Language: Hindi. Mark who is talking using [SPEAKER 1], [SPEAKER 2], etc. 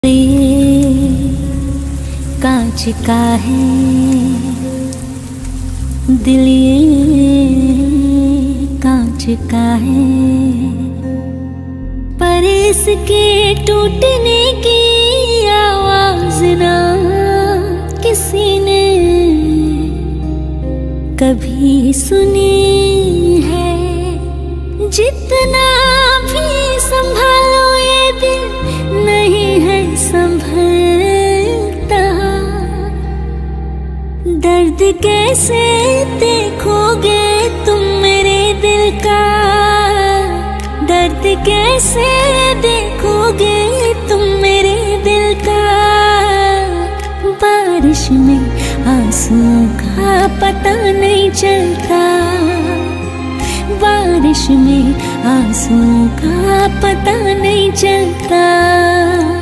[SPEAKER 1] कांच का है दिल, ये कांच का है, पर इसके टूटने की आवाज ना किसी ने कभी सुनी है। जितना भी संभालो ये दिल नहीं है संभलता। दर्द कैसे देखोगे तुम मेरे दिल का, दर्द कैसे देखोगे तुम मेरे दिल का। बारिश में आंसुओं का पता नहीं चलता, बारिश में आंसुओं का पता नहीं चलता।